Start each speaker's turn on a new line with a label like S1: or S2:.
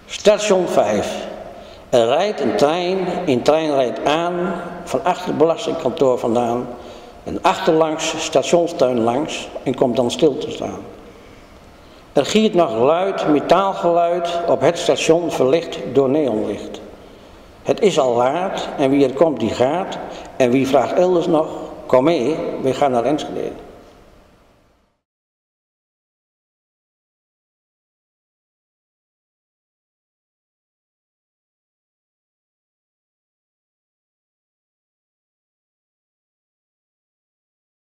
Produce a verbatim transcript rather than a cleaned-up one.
S1: Station vijf. Er rijdt een trein, een trein rijdt aan, van achter het belastingkantoor vandaan en achterlangs stationstuin langs en komt dan stil te staan. Er giert nog luid metaalgeluid op het station verlicht door neonlicht. Het is al laat en wie er komt die gaat en wie vraagt elders nog, kom mee, we gaan naar Enschede.